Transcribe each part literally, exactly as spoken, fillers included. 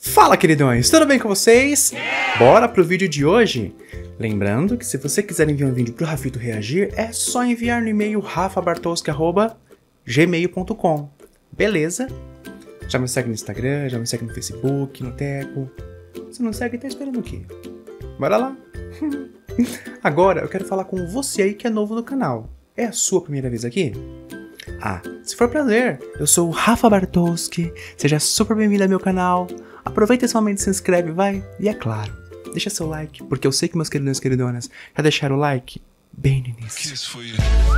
Fala, queridões! Tudo bem com vocês? Bora pro vídeo de hoje? Lembrando que se você quiser enviar um vídeo pro Rafito reagir, é só enviar no e-mail rafa bartowski arroba gmail ponto com. Beleza? Já me segue no Instagram, já me segue no Facebook, no Teco. Se não segue, tá esperando o quê? Bora lá! Agora eu quero falar com você aí que é novo no canal. É a sua primeira vez aqui? Ah, se for prazer, eu sou o Rafa Bartowski, seja super bem-vindo ao meu canal. Aproveita esse momento e se inscreve, vai. E é claro, deixa seu like, porque eu sei que meus queridões e queridonas já deixaram o like bem no início. Isso foi...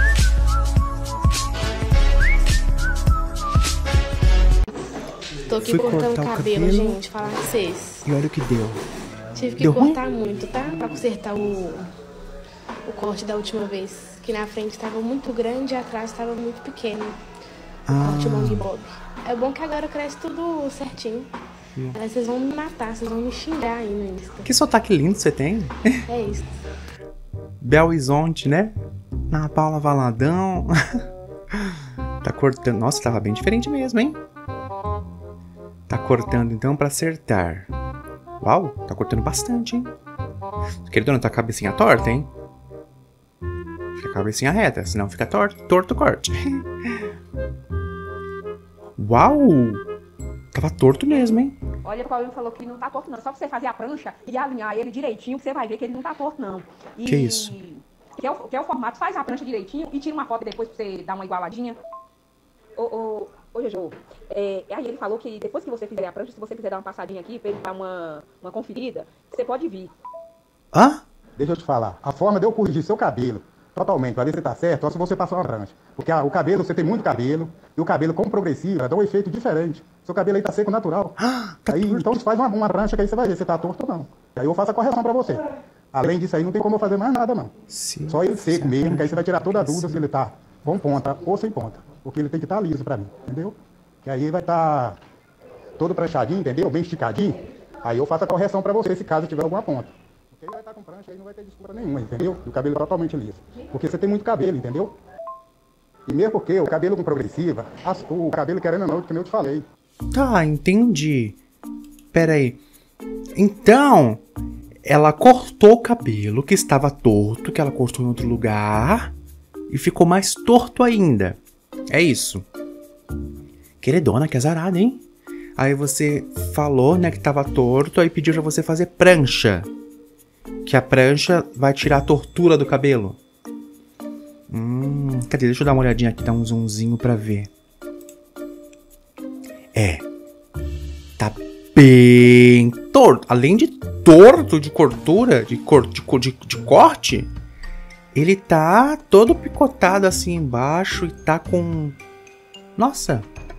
Tô aqui Fui cortando cortar o cabelo, cabelo. gente, falar com vocês. E olha o que deu. Tive que Deu ruim? cortar muito, tá? Pra consertar o, o corte da última vez. Que na frente tava muito grande e atrás tava muito pequeno. O Ah. corte long bob. É bom que agora cresce tudo certinho. Hum. Aí vocês vão me matar, vocês vão me xingar aí no Insta. Que sotaque lindo você tem. É isso. Belo Horizonte, né? Na Paula Valadão. Tá cortando. Nossa, tava bem diferente mesmo, hein? Tá cortando então pra acertar. Uau, tá cortando bastante, hein? Queridona, tá com a cabecinha torta, hein? Fica a cabecinha reta, senão fica torto, torto o corte. Uau! Tava torto mesmo, hein? Olha, o Paulinho falou que não tá torto não, só pra você fazer a prancha e alinhar ele direitinho, que você vai ver que ele não tá torto não. E... Que isso? Que é, o, que é o formato, faz a prancha direitinho e tira uma foto depois pra você dar uma igualadinha. Ô, ô, ô Jojo, é, aí ele falou que depois que você fizer a prancha, se você quiser dar uma passadinha aqui pra ele dar uma, uma conferida, você pode vir. Hã? Deixa eu te falar, a forma de eu corrigir seu cabelo totalmente, para ver se tá certo, só se você passar uma prancha. Porque a- o cabelo, você tem muito cabelo, e o cabelo com progressiva dá um efeito diferente. Seu cabelo aí tá seco natural. Ah, tá Aí, torto. então você faz uma, uma prancha que aí você vai ver se tá torto ou não. Aí eu faço a correção para você. Além disso aí, não tem como eu fazer mais nada, não. Sim. Só ele seco mesmo, que aí você vai tirar toda a dúvida se ele tá com ponta ou sem ponta. Porque ele tem que estar liso para mim, entendeu? Que aí vai estar todo pranchadinho, entendeu? Bem esticadinho. Aí eu faço a correção para você, se caso tiver alguma ponta. Porque ele vai estar com prancha, aí não vai ter desculpa nenhuma, entendeu? E o cabelo totalmente liso. Porque você tem muito cabelo, entendeu? E mesmo porque o cabelo com progressiva, as- o cabelo querendo ou não, como eu te falei. Tá, entendi. Pera aí. Então, ela cortou o cabelo que estava torto, que ela cortou em outro lugar, e ficou mais torto ainda. É isso. Queridona, que azarada, hein? Aí você falou, né, que tava torto, aí pediu pra você fazer prancha. Que a prancha vai tirar a tortura do cabelo. Hum, cadê? Deixa eu dar uma olhadinha aqui, dar um zoomzinho pra ver. É. Tá bem torto. Além de torto de cortura, de, cor, de, co- de, de corte, ele tá todo picotado assim embaixo e tá com... Nossa.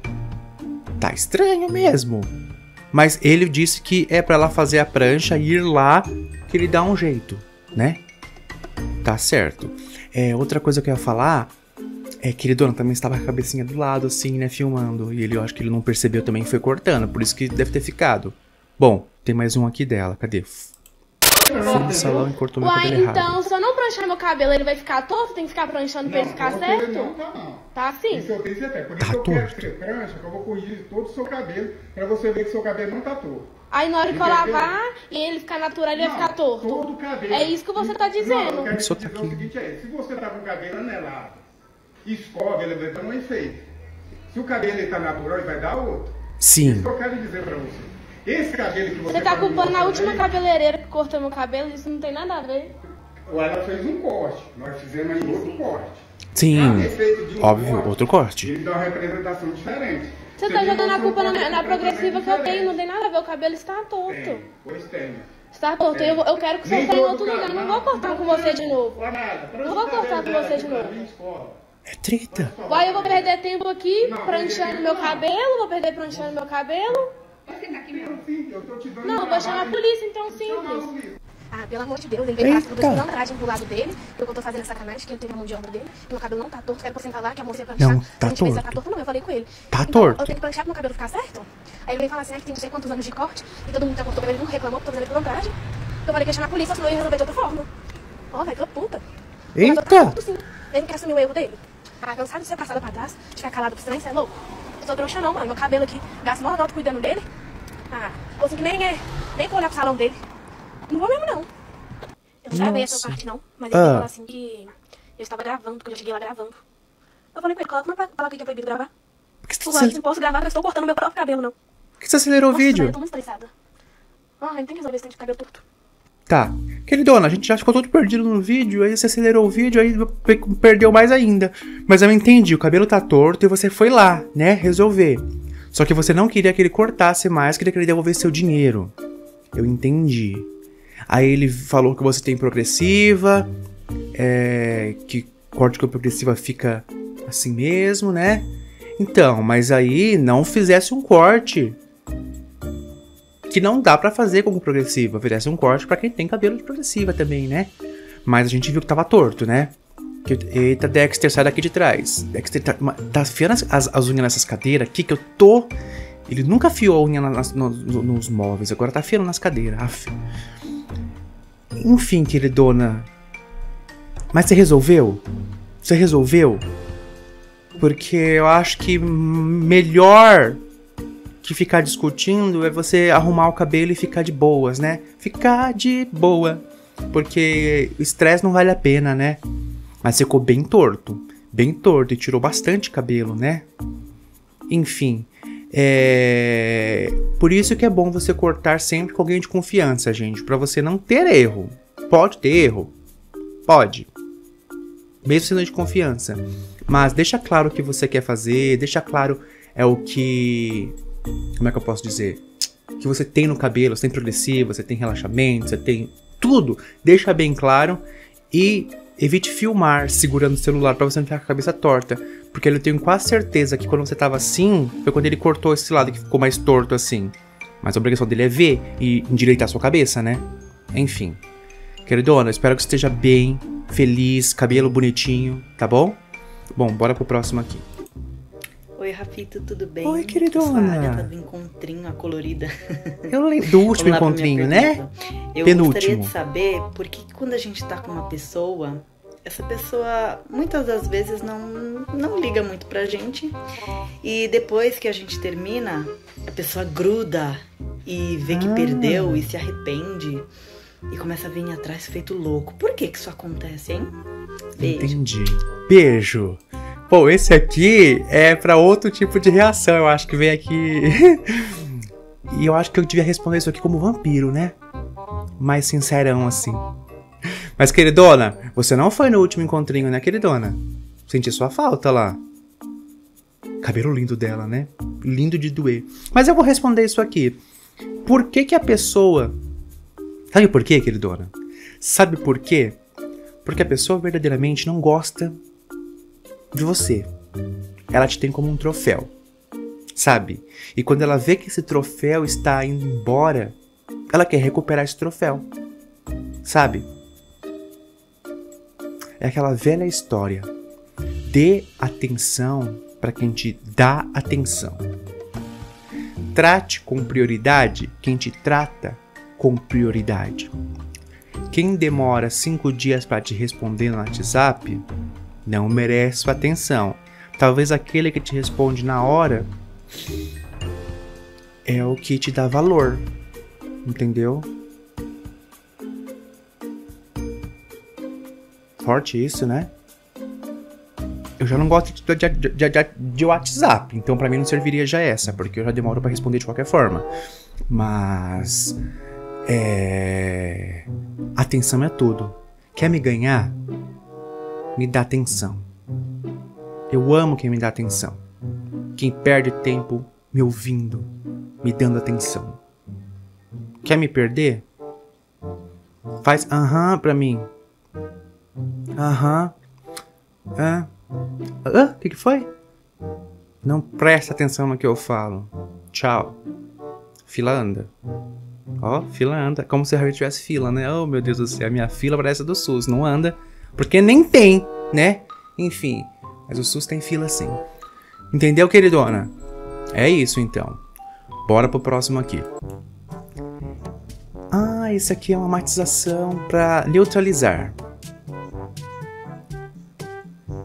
Tá estranho mesmo. Mas ele disse que é pra ela fazer a prancha e ir lá que ele dá um jeito, né? Tá certo. É, outra coisa que eu ia falar é que ele, dona, também estava com a cabecinha do lado, assim, né, filmando. E ele, eu acho que ele não percebeu também e foi cortando, por isso que deve ter ficado. Bom, tem mais um aqui dela, cadê? Fui no salão e cortou meu Uai, cabelo errado. então, se eu não pranchar meu cabelo, ele vai ficar torto? Tem que ficar pranchando pra ele ficar certo? Não, tá não. Tá assim? Isso eu tenho certeza. Por Tá isso que eu quero torto. ter prancha, que eu vou corrigir todo o seu cabelo, pra você ver que seu cabelo não tá torto. Aí na hora que eu Entendeu? lavar e ele ficar natural, ele vai Não, ficar torto. Todo o cabelo. É isso que você tá Não, eu dizendo. quero te Só dizer tá o aqui. seguinte, é, se você tá com o cabelo anelado, escova, ele vai dar um efeito. Se o cabelo ele tá natural, ele vai dar outro. Sim. Isso que eu quero dizer pra você. Esse cabelo que você Você tá no culpando a meu última aí, cabeleireira que cortou meu cabelo, isso não tem nada a ver. ela fez um corte. Nós fizemos aí outro corte. Sim. Cada efeito de um Óbvio, corte, outro corte. Ele dá uma representação diferente. Você tá viu jogando a que culpa o na, corte na é progressiva que eu diferente. tenho, não tem nada a ver, o cabelo está torto. Tem, pois tem. Está torto, eu, eu quero que você Nem tenha em todo outro lugar, cara- não vou cortar com você de novo. Olha nada, pra Não vou você cortar com dela você de aqui pra novo. mim, escola. É treta. Uai, eu vou perder tempo aqui Não, pranchando perder meu tempo não. cabelo, vou perder pranchando meu cabelo. Não, sim, eu tô te dando Não, eu um vou chamar a trabalho. polícia então, Não, simples. não, Ah, pelo amor de Deus, ele veio falar sobre Eita. a pilantragem pro lado dele, porque eu tô fazendo sacanagem, que ele teve a mão de obra dele, e meu cabelo não tá torto, quero que você falar que a moça ia pranchar. Não, tá a gente fez, torto. tá torto não, eu falei com ele. Tá Então, torto. eu tenho que pranchar pro meu cabelo ficar certo? Aí ele veio falar assim, ah, que tem não sei quantos anos de corte, e todo mundo que cortou o cabelo não reclamou que tô fazendo pilantragem. Eu falei que ia chamar a polícia, senão eu ia resolver de outra forma. Ó, velho, que puta. Mas eu tô Eita. torto, sim. Ele não quer assumir o erro dele. Ah, cansado de ser passada pra trás, de ficar calado pro estranho, você é louco? Eu sou trouxa não, mano, meu cabelo aqui, gasto maior nota cuidando dele. Ah, ou assim que nem é, nem vou olhar pro salão dele. Não vou mesmo, não. Eu não gravei essa parte, não. Mas ele Ah. falou assim que eu estava gravando, porque eu já cheguei lá gravando. Eu falei com ele, coloca uma placa que é proibido gravar. Por que Por você, que não posso gravar, porque eu estou cortando meu próprio cabelo, não. por que você acelerou o Nossa, vídeo? Eu tô muito estressada. Ah, eu não tenho que resolver esse tempo de cabelo torto. Tá. Queridona, a gente já ficou todo perdido no vídeo, aí você acelerou o vídeo, aí pe- perdeu mais ainda. Mas eu entendi, o cabelo tá torto e você foi lá, né, resolver. Só que você não queria que ele cortasse mais, queria que ele devolvesse seu dinheiro. Eu entendi. Aí ele falou que você tem progressiva, é, que corte com progressiva fica assim mesmo, né? Então, mas aí não fizesse um corte que não dá pra fazer com progressiva. Fizesse um corte pra quem tem cabelo de progressiva também, né? Mas a gente viu que tava torto, né? Que, eita, Dexter, sai daqui de trás. Dexter tá, tá afiando as, as, as unhas nessas cadeiras aqui que eu tô... Ele nunca afiou a unha nas, nos, nos móveis, agora tá afiando nas cadeiras. Af. Enfim, queridona. Mas você resolveu? Você resolveu? Porque eu acho que melhor que ficar discutindo é você arrumar o cabelo e ficar de boas, né? Ficar de boa. Porque o estresse não vale a pena, né? Mas ficou bem torto. Bem torto e tirou bastante cabelo, né? Enfim. É... Por isso que é bom você cortar sempre com alguém de confiança, gente. Pra você não ter erro. Pode ter erro. Pode. Mesmo sendo de confiança. Mas deixa claro o que você quer fazer. Deixa claro é o que... Como é que eu posso dizer? Que você tem no cabelo. Você tem progressivo, você tem relaxamento, você tem tudo. Deixa bem claro. E evite filmar segurando o celular pra você não ficar com a cabeça torta. Porque eu tenho quase certeza que quando você tava assim, foi quando ele cortou esse lado que ficou mais torto assim. Mas a obrigação dele é ver e endireitar a sua cabeça, né? Enfim. Queridona, espero que você esteja bem, feliz, cabelo bonitinho, tá bom? Bom, bora pro próximo aqui. Oi, Rafito, tudo bem? Oi, queridona. Eu sou a Agatha do encontrinho, a colorida. Eu lembro do último Vamos lá pra encontrinho, minha né? pergunta. Eu Penúltimo. gostaria de saber por que quando a gente tá com uma pessoa, essa pessoa muitas das vezes não, não liga muito pra gente. E depois que a gente termina, a pessoa gruda e vê que Ah. perdeu e se arrepende. E começa a vir atrás feito louco. Por que que isso acontece, hein? Beijo. Entendi. Beijo. Pô, esse aqui é pra outro tipo de reação. Eu acho que vem aqui... E eu acho que eu devia responder isso aqui como vampiro, né? Mais sincerão, assim. Mas, queridona, você não foi no último encontrinho, né, queridona? Senti sua falta lá. Cabelo lindo dela, né? Lindo de doer. Mas eu vou responder isso aqui. Por que que a pessoa... Sabe por quê, queridona? Sabe por quê? Porque a pessoa verdadeiramente não gosta de você. Ela te tem como um troféu. Sabe? E quando ela vê que esse troféu está indo embora, ela quer recuperar esse troféu. Sabe? É aquela velha história. Dê atenção para quem te dá atenção. Trate com prioridade quem te trata com prioridade. Quem demora cinco dias para te responder no WhatsApp não merece sua atenção. Talvez aquele que te responde na hora é o que te dá valor. Entendeu? Forte isso, né? Eu já não gosto de, de, de, de, de WhatsApp, então pra mim não serviria já essa, porque eu já demoro pra responder de qualquer forma. Mas... É... Atenção é tudo. Quer me ganhar? Me dá atenção. Eu amo quem me dá atenção. Quem perde tempo me ouvindo, me dando atenção. Quer me perder? Faz aham pra mim. Aham. Hã? Hã? O que que foi? Não presta atenção no que eu falo. Tchau. Fila anda. Ó, fila anda. Como se a gente tivesse fila, né? Oh, meu Deus do céu. A minha fila parece a do SUS. Não anda. Porque nem tem, né? Enfim. Mas o SUS tem fila sim. Entendeu, queridona? É isso, então. Bora pro próximo aqui. Ah, isso aqui é uma matização pra neutralizar.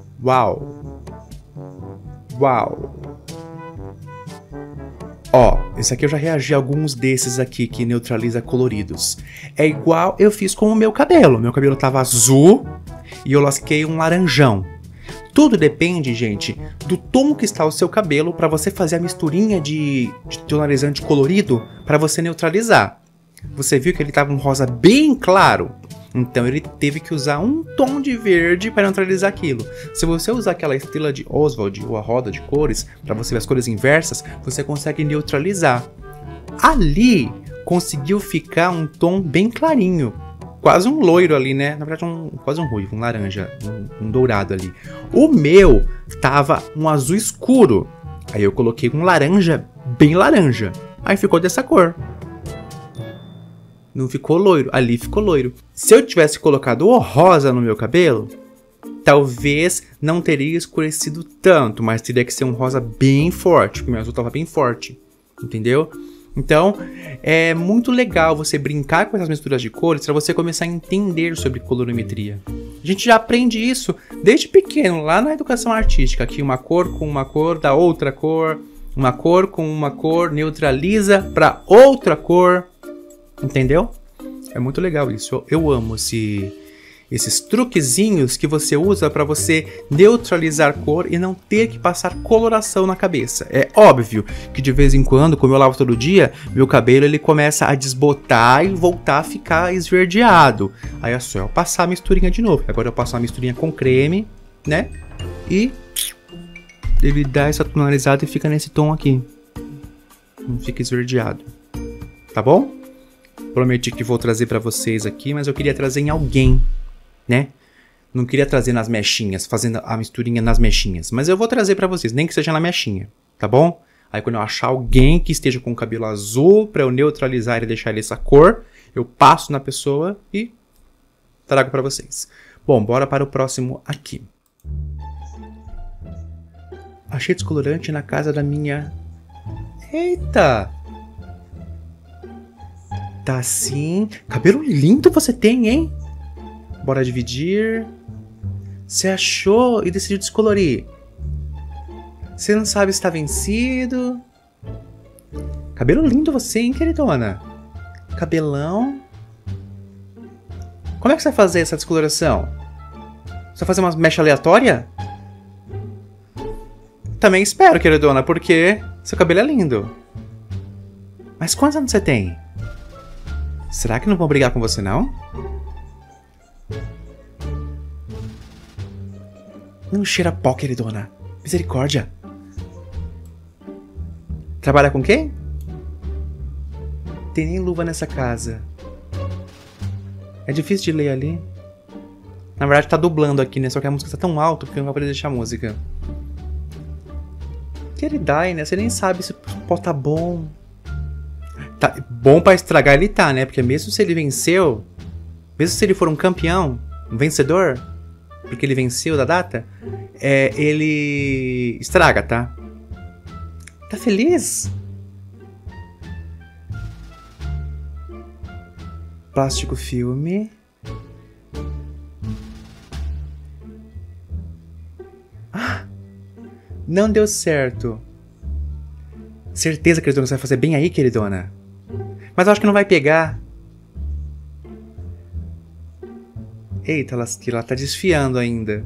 Uau. Uau. Ó, Esse aqui eu já reagi a alguns desses aqui que neutraliza coloridos. É igual eu fiz com o meu cabelo. Meu cabelo tava azul e eu lasquei um laranjão. Tudo depende, gente, do tom que está o seu cabelo para você fazer a misturinha de, de tonalizante colorido para você neutralizar. Você viu que ele tava um rosa bem claro? Então ele teve que usar um tom de verde para neutralizar aquilo. Se você usar aquela estrela de Oswald ou a roda de cores, para você ver as cores inversas, você consegue neutralizar. Ali conseguiu ficar um tom bem clarinho. Quase um loiro ali, né? Na verdade, um, quase um ruivo, um laranja, um, um dourado ali. O meu tava um azul escuro. Aí eu coloquei um laranja bem laranja. Aí ficou dessa cor. Não ficou loiro, ali ficou loiro. Se eu tivesse colocado o rosa no meu cabelo, talvez não teria escurecido tanto, mas teria que ser um rosa bem forte, porque o meu azul tava bem forte, entendeu? Então, é muito legal você brincar com essas misturas de cores para você começar a entender sobre colorimetria. A gente já aprende isso desde pequeno, lá na educação artística, que uma cor com uma cor dá outra cor, uma cor com uma cor neutraliza para outra cor. Entendeu? É muito legal isso. Eu, eu amo esse, esses truquezinhos que você usa para você neutralizar cor e não ter que passar coloração na cabeça. É óbvio que de vez em quando, como eu lavo todo dia, meu cabelo ele começa a desbotar e voltar a ficar esverdeado. Aí é só eu passar a misturinha de novo. Agora eu passo uma misturinha com creme, né? E ele dá essa tonalizada e fica nesse tom aqui. Não fica esverdeado. Tá bom? Prometi que vou trazer pra vocês aqui, mas eu queria trazer em alguém, né? Não queria trazer nas mechinhas, fazendo a misturinha nas mechinhas. Mas eu vou trazer pra vocês, nem que seja na mechinha, tá bom? Aí quando eu achar alguém que esteja com o cabelo azul, pra eu neutralizar e deixar ele essa cor, eu passo na pessoa e trago pra vocês. Bom, bora para o próximo aqui. Achei descolorante na casa da minha... Eita! Tá assim. Cabelo lindo você tem, hein? Bora dividir. Você achou e decidiu descolorir. Você não sabe se tá vencido. Cabelo lindo você, hein, queridona? Cabelão. Como é que você vai fazer essa descoloração? Você vai fazer uma mecha aleatória? Também espero, queridona, porque seu cabelo é lindo. Mas quantos anos você tem? Será que não vão brigar com você, não? Não cheira pó, queridona. Misericórdia. Trabalha com quem? Tem nem luva nessa casa. É difícil de ler ali. Na verdade tá dublando aqui, né? Só que a música tá tão alta que eu não vou poder deixar a música. Queridai, né? Você nem sabe se o pó tá bom. Tá bom pra estragar ele tá, né? Porque mesmo se ele venceu, mesmo se ele for um campeão, um vencedor, porque ele venceu da data, é, ele estraga, tá? Tá feliz? Plástico filme. Ah! Não deu certo. Certeza, queridona, você vai fazer bem aí, queridona? Mas eu acho que não vai pegar. Eita, lasqueira, ela tá desfiando ainda.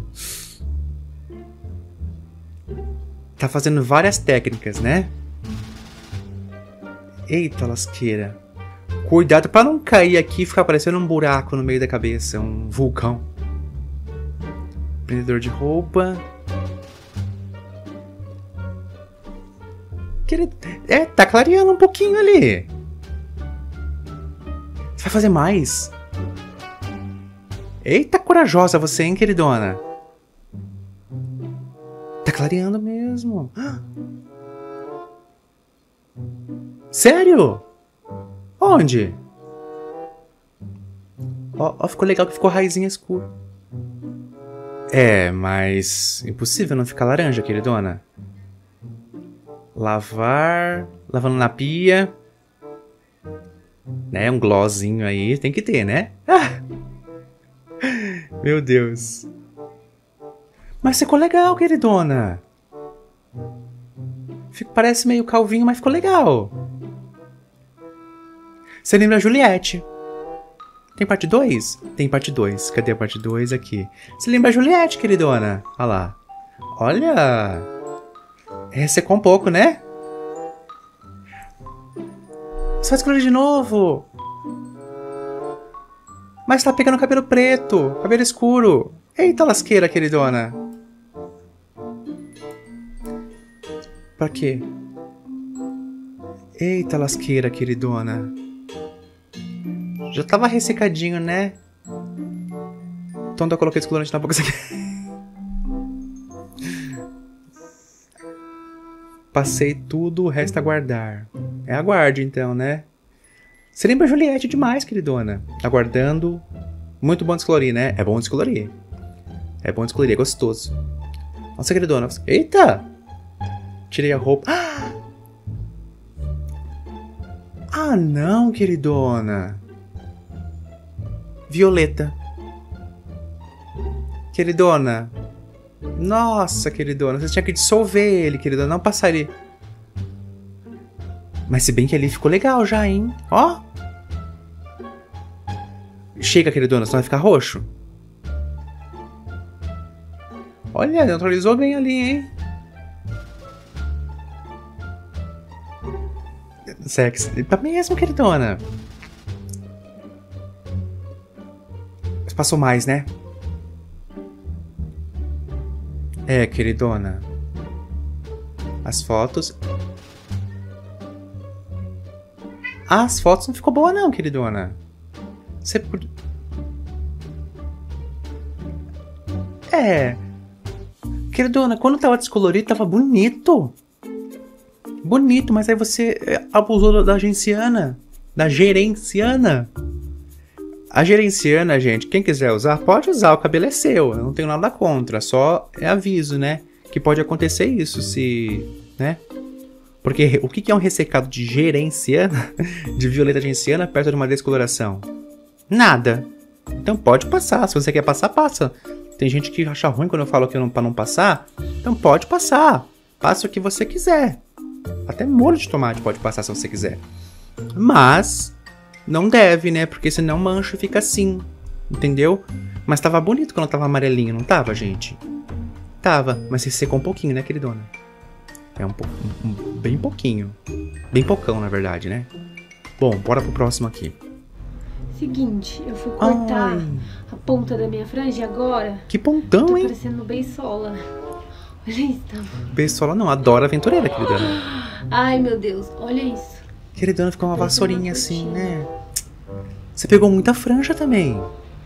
Tá fazendo várias técnicas, né? Eita, lasqueira. Cuidado pra não cair aqui e ficar parecendo um buraco no meio da cabeça. Um vulcão. Prendedor de roupa. É, tá clareando um pouquinho ali. Você vai fazer mais? Eita, corajosa você, hein, queridona? Tá clareando mesmo. Sério? Onde? Ó, ó, ficou legal que ficou raizinha escura. É, mas... impossível não ficar laranja, queridona. Lavar... lavando na pia. Né, um glossinho aí, tem que ter, né? Ah! Meu Deus. Mas ficou legal, queridona. Fico, parece meio calvinho, mas ficou legal. Você lembra a Juliette? Tem parte dois? Tem parte dois. Cadê a parte dois? Aqui. Você lembra a Juliette, queridona? Olha lá. Olha. Ressecou um pouco, né? Você vai escolher de novo. Mas tá pegando cabelo preto. Cabelo escuro. Eita lasqueira, queridona. Pra quê? Eita lasqueira, queridona. Já tava ressecadinho, né? Então eu coloquei descolorante na boca. Passei tudo, resta aguardar. É aguarde então, né? Você lembra a Juliette demais, queridona. Aguardando. Muito bom descolorir, né? É bom descolorir. É bom descolorir, é gostoso. Nossa, queridona. Eita! Tirei a roupa. Ah, não, queridona. Violeta. Queridona. Nossa, queridona. Você tinha que dissolver ele, queridona. Não passaria. Mas se bem que ali ficou legal já, hein? Ó. Chega, queridona. Senão vai ficar roxo. Olha, neutralizou bem ali, hein? Sexy. Tá mesmo, queridona. Mas passou mais, né? É, queridona. As fotos... Ah, as fotos não ficou boa não, queridona. Você podia... É... Queridona, quando tava descolorido, tava bonito. Bonito, mas aí você abusou da gerenciana. Da gerenciana. A gerenciana, gente, quem quiser usar, pode usar. O cabelo é seu, eu não tenho nada contra. Só é aviso, né? Que pode acontecer isso se... né? Porque o que é um ressecado de gerenciana, de violeta gerenciana, perto de uma descoloração? Nada. Então pode passar. Se você quer passar, passa. Tem gente que acha ruim quando eu falo que não, pra não passar. Então pode passar. Passa o que você quiser. Até molho de tomate pode passar se você quiser. Mas não deve, né? Porque senão mancha e fica assim. Entendeu? Mas tava bonito quando tava amarelinho, não tava, gente? Tava, mas ressecou um pouquinho, né, queridona? É um pouco, um, um, bem pouquinho. Bem poucão, na verdade, né? Bom, bora pro próximo aqui. Seguinte, eu fui cortar Ai. a ponta da minha franja agora. Que pontão, Tô hein? parecendo beisola. Olha isso, tá? Beisola não, adora aventureira, queridona. Ai, meu Deus, olha isso. Queridona, ficou uma vassourinha assim, né? Você pegou muita franja também.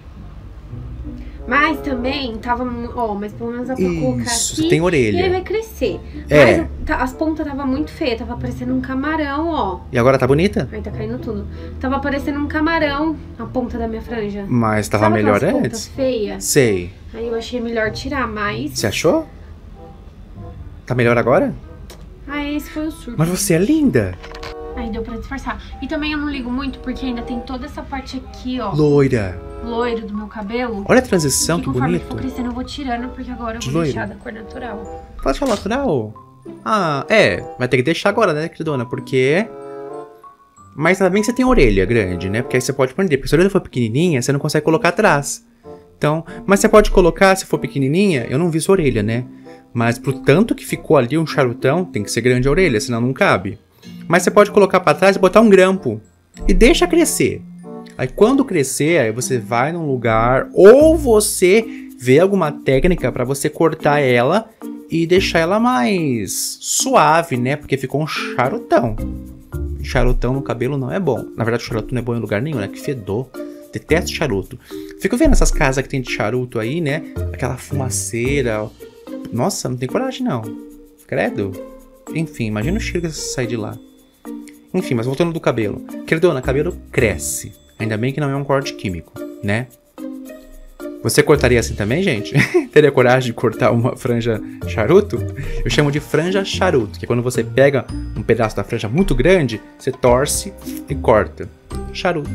Mas também tava... Ó, mas pelo menos dá pra Isso, colocar aqui. tem orelha. E ele vai crescer. É. Mas tá, as pontas tava muito feias. Tava parecendo um camarão, ó. E agora tá bonita? Aí tá caindo tudo. Tava parecendo um camarão a ponta da minha franja. Mas tava Sabe melhor aquelas pontas antes. feias? Sei. Aí eu achei melhor tirar, mas... Você achou? Tá melhor agora? Ah, esse foi o surto. Mas você é linda. Aí deu pra disfarçar. E também eu não ligo muito porque ainda tem toda essa parte aqui, ó. Loira. Loiro do meu cabelo. Olha a transição, E que conforme bonito. for crescendo eu vou tirando, porque agora eu De vou loiro? deixar da cor natural. Pode falar natural? Ah, é. Vai ter que deixar agora, né, queridona? Porque... Mas também você tem orelha grande, né? Porque aí você pode prender. Porque se a orelha for pequenininha, você não consegue colocar atrás. Então... Mas você pode colocar, se for pequenininha... Eu não vi sua orelha, né? Mas pro tanto que ficou ali um charutão, tem que ser grande a orelha, senão não cabe. Mas você pode colocar pra trás e botar um grampo. E deixa crescer. Aí quando crescer, aí você vai num lugar... Ou você vê alguma técnica pra você cortar ela e deixar ela mais suave, né? Porque ficou um charutão. Charutão no cabelo não é bom. Na verdade, o charuto não é bom em lugar nenhum, né? Que fedor. Detesto charuto. Fico vendo essas casas que tem de charuto aí, né? Aquela fumaceira. Nossa, não tem coragem, não. Credo. Enfim, imagina o cheiro que sai de lá. Enfim, mas voltando do cabelo. Queridona, cabelo cresce. Ainda bem que não é um corte químico, né? Você cortaria assim também, gente? Teria coragem de cortar uma franja charuto? Eu chamo de franja charuto, que é quando você pega um pedaço da franja muito grande, você torce e corta. Charuto.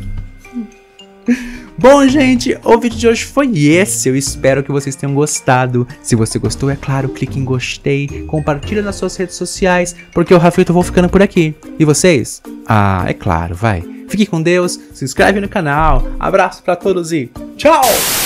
Bom, gente, o vídeo de hoje foi esse. Eu espero que vocês tenham gostado. Se você gostou, é claro, clique em gostei, compartilha nas suas redes sociais, porque eu, Rafito, vou ficando por aqui. E vocês? Ah, é claro, vai. Fique com Deus, se inscreve no canal, abraço pra todos e tchau!